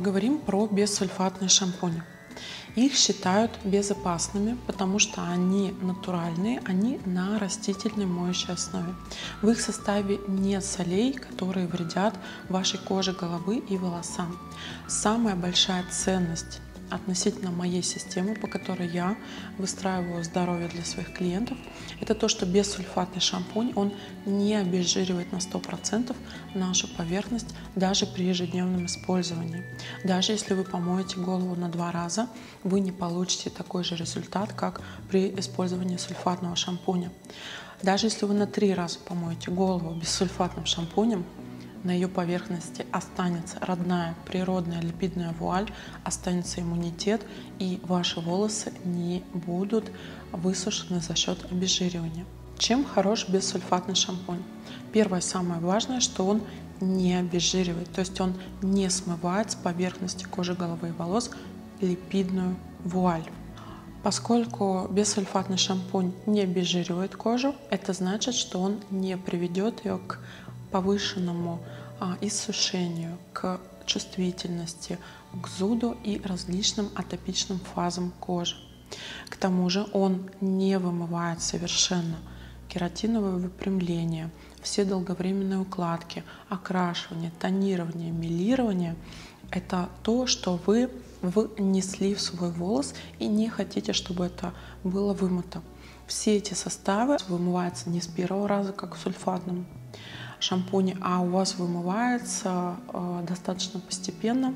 Поговорим про бессульфатные шампуни. Их считают безопасными, потому что они натуральные, они на растительной моющей основе. В их составе нет солей, которые вредят вашей коже головы и волосам. Самая большая ценность относительно моей системы, по которой я выстраиваю здоровье для своих клиентов, это то, что бессульфатный шампунь, он не обезжиривает на 100% нашу поверхность даже при ежедневном использовании. Даже если вы помоете голову на 2 раза, вы не получите такой же результат, как при использовании сульфатного шампуня. Даже если вы на 3 раза помоете голову бессульфатным шампунем, на ее поверхности останется родная природная липидная вуаль, останется иммунитет, и ваши волосы не будут высушены за счет обезжиривания. Чем хорош бессульфатный шампунь? Первое, самое важное, что он не обезжиривает, то есть он не смывает с поверхности кожи головы и волос липидную вуаль. Поскольку бессульфатный шампунь не обезжиривает кожу, это значит, что он не приведет ее к повышенному иссушению, к чувствительности, к зуду и различным атопичным фазам кожи. К тому же он не вымывает совершенно кератиновое выпрямление, все долговременные укладки, окрашивание, тонирование, мелирование. Это то, что вы внесли в свой волос и не хотите, чтобы это было вымыто. Все эти составы вымываются не с первого раза, как в сульфатном шампуне, а у вас вымывается достаточно постепенно.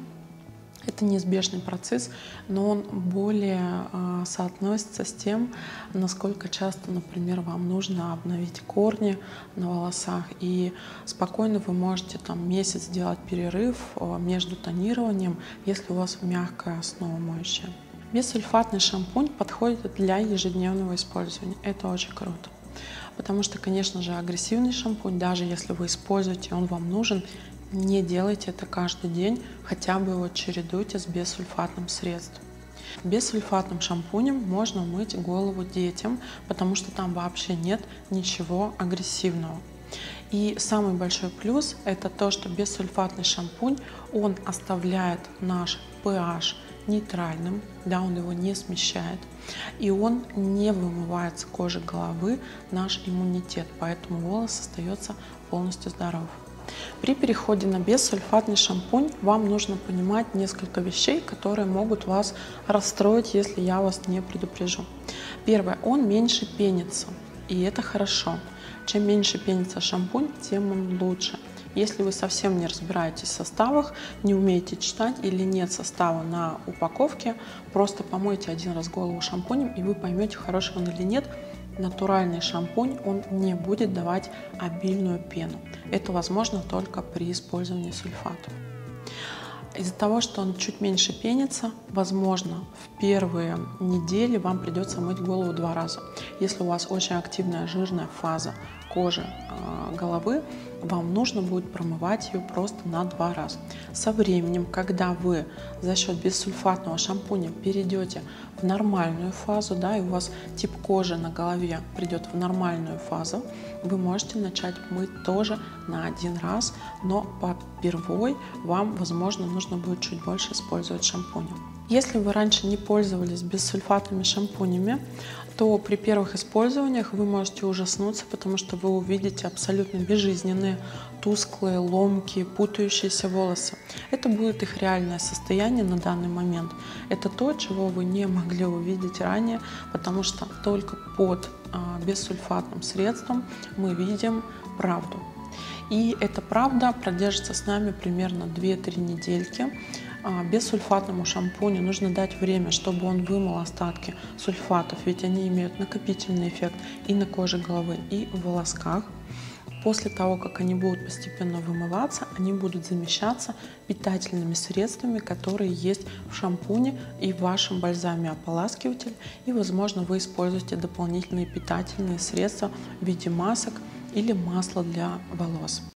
Это неизбежный процесс, но он более соотносится с тем, насколько часто, например, вам нужно обновить корни на волосах. И спокойно вы можете месяц сделать перерыв между тонированием, если у вас мягкая основа моющая. Бессульфатный шампунь подходит для ежедневного использования. Это очень круто. Потому что, конечно же, агрессивный шампунь, даже если вы используете, он вам нужен, не делайте это каждый день, хотя бы его чередуйте с бессульфатным средством. Бессульфатным шампунем можно мыть голову детям, потому что там вообще нет ничего агрессивного. И самый большой плюс – это то, что бессульфатный шампунь, он оставляет наш pH нейтральным, да, он его не смещает, и он не вымывает с кожи головы наш иммунитет, поэтому волос остается полностью здоров. При переходе на бессульфатный шампунь вам нужно понимать несколько вещей, которые могут вас расстроить, если я вас не предупрежу. Первое, он меньше пенится, и это хорошо. Чем меньше пенится шампунь, тем он лучше. Если вы совсем не разбираетесь в составах, не умеете читать или нет состава на упаковке, просто помойте один раз голову шампунем, и вы поймете, хороший он или нет. Натуральный шампунь, он не будет давать обильную пену. Это возможно только при использовании сульфатов. Из-за того, что он чуть меньше пенится, возможно, в первые недели вам придется мыть голову 2 раза. Если у вас очень активная жирная фаза кожи головы, вам нужно будет промывать ее просто на 2 раза. Со временем, когда вы за счет бессульфатного шампуня перейдете в нормальную фазу, да, и у вас тип кожи на голове придет в нормальную фазу, вы можете начать мыть тоже на 1 раз, но попервой вам, возможно, нужно будет чуть больше использовать шампуня. Если вы раньше не пользовались бессульфатными шампунями, то при первых использованиях вы можете ужаснуться, потому что вы увидите абсолютно безжизненные, тусклые, ломкие, путающиеся волосы. Это будет их реальное состояние на данный момент. Это то, чего вы не могли увидеть ранее, потому что только под бессульфатным средством мы видим правду. И эта правда продержится с нами примерно 2-3 недельки. Бессульфатному шампуню нужно дать время, чтобы он вымыл остатки сульфатов, ведь они имеют накопительный эффект и на коже головы, и в волосках. После того, как они будут постепенно вымываться, они будут замещаться питательными средствами, которые есть в шампуне и в вашем бальзаме-ополаскивателе. И, возможно, вы используете дополнительные питательные средства в виде масок или масла для волос.